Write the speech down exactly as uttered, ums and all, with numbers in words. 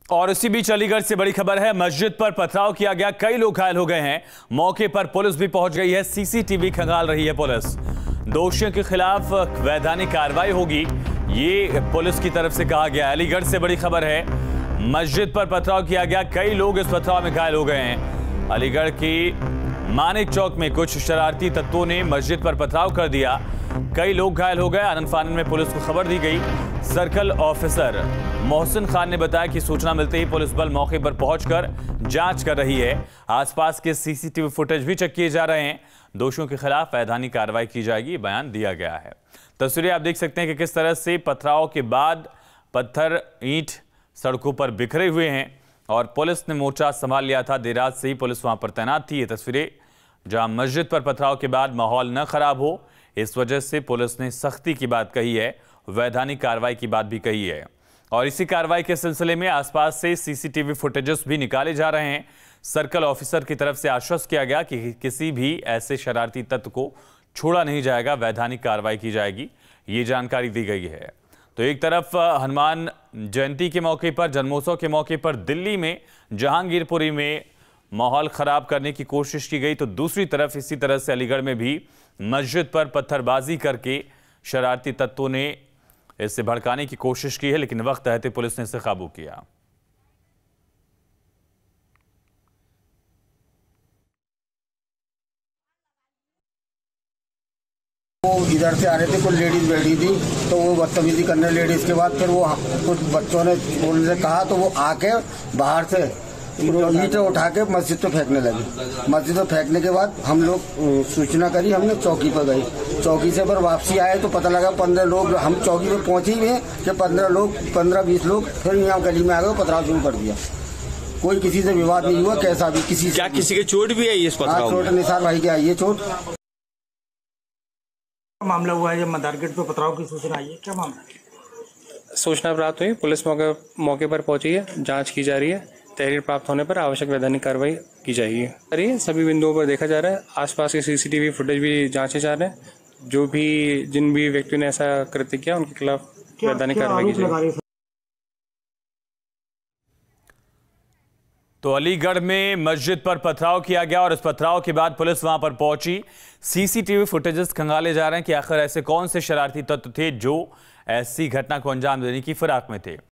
और इसी बीच अलीगढ़ से बड़ी खबर है। मस्जिद पर पथराव किया गया, कई लोग घायल हो गए हैं। मौके पर पुलिस भी पहुंच गई है, सीसीटीवी खंगाल रही है पुलिस। दोषियों के खिलाफ वैधानिक कार्रवाई होगी, ये पुलिस की तरफ से कहा गया। अलीगढ़ से बड़ी खबर है, मस्जिद पर पथराव किया गया, कई लोग इस पथराव में घायल हो गए हैं। अलीगढ़ की मानिक चौक में कुछ शरारती तत्वों ने मस्जिद पर पथराव कर दिया, कई लोग घायल हो गए। आनन फानन में पुलिस को खबर दी गई। सर्कल ऑफिसर मोहसिन खान ने बताया कि सूचना मिलते ही पुलिस बल मौके पर पहुंचकर जांच कर रही है। आसपास के सीसीटीवी फुटेज भी चेक किए जा रहे हैं। दोषियों के खिलाफ वैधानिक कार्रवाई की जाएगी, बयान दिया गया है। तस्वीरें आप देख सकते हैं कि किस तरह से पथराव के बाद पत्थर ईंट सड़कों पर बिखरे हुए हैं और पुलिस ने मोर्चा संभाल लिया था। देर रात से ही पुलिस वहां पर तैनात थी। ये तस्वीरें जहां मस्जिद पर पथराव के बाद माहौल न खराब हो, इस वजह से पुलिस ने सख्ती की बात कही है, वैधानिक कार्रवाई की बात भी कही है। और इसी कार्रवाई के सिलसिले में आसपास से सीसीटीवी फुटेजेस भी निकाले जा रहे हैं। सर्कल ऑफिसर की तरफ से आश्वस्त किया गया कि किसी भी ऐसे शरारती तत्व को छोड़ा नहीं जाएगा, वैधानिक कार्रवाई की जाएगी, ये जानकारी दी गई है। तो एक तरफ हनुमान जयंती के मौके पर, जन्मोत्सव के मौके पर दिल्ली में जहांगीरपुरी में माहौल खराब करने की कोशिश की गई, तो दूसरी तरफ इसी तरह से अलीगढ़ में भी मस्जिद पर पत्थरबाजी करके शरारती तत्वों ने इसे भड़काने की कोशिश की है, लेकिन वक्त रहते पुलिस ने इसे काबू किया। वो इधर से आ रहे थे, कुछ लेडीज बैठी थी तो वो बदतमीजी करने लेडीज के बाद फिर वो कुछ बच्चों ने उनसे कहा तो वो आके बाहर से ईंटें उठा के मस्जिद पे फेंकने लगे। मस्जिद पे फेंकने के बाद हम लोग सूचना करी, हमने चौकी पर गई। चौकी से पर वापसी आए तो पता लगा पंद्रह लोग, हम चौकी पे पहुंचे ही हैं कि पंद्रह लोग पंद्रह बीस लोग फिर यहाँ गली में आ गए, पथराव शुरू कर दिया। कोई किसी से विवाद नहीं हुआ, कैसा भी किसी क्या किसी के चोट भी आई? हाँ, चोट निसार भाई के आई है चोट। मामला हुआ है जब मदार गेट पे पथराव की सूचना आई है, क्या मामला है? सूचना प्राप्त हुई, पुलिस मौके मौके पर पहुंची है, जांच की जा रही है। तहरीर प्राप्त होने पर आवश्यक वैधानिक कार्रवाई की जाएगी। सभी बिंदुओं पर देखा जा रहा है, आसपास के सीसीटीवी फुटेज भी जांचे जा रहे हैं। जो भी जिन भी व्यक्तियों ने ऐसा कृत्य किया उनके खिलाफ वैधानिक कार्रवाई की जाएगी। तो अलीगढ़ में मस्जिद पर पथराव किया गया और इस पथराव के बाद पुलिस वहां पर पहुंची। सीसीटीवी फुटेजेस खंगाले जा रहे हैं कि आखिर ऐसे कौन से शरारती तत्व थे जो ऐसी घटना को अंजाम देने की फिराक में थे।